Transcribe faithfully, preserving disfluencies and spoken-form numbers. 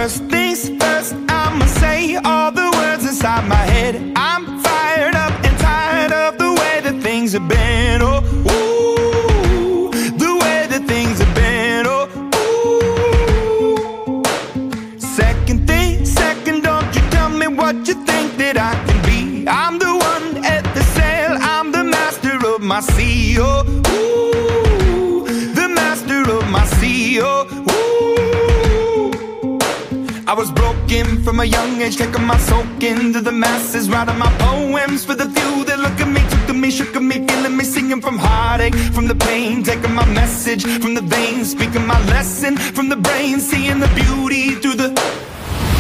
First things first, I'ma say all the words inside my head. I'm fired up and tired of the way that things have been. Oh, ooh, the way that things have been. Oh, ooh. Second thing, second, don't you tell me what you think that I can be. I'm the one at the sail, I'm the master of my sea. Oh, ooh, the master of my sea. Oh, ooh. I was broken from a young age, taking my soak into the masses, writing my poems for the few that look at me, took to me, shook at me, feeling me, singing from heartache, from the pain, taking my message from the veins, speaking my lesson from the brain, seeing the beauty through the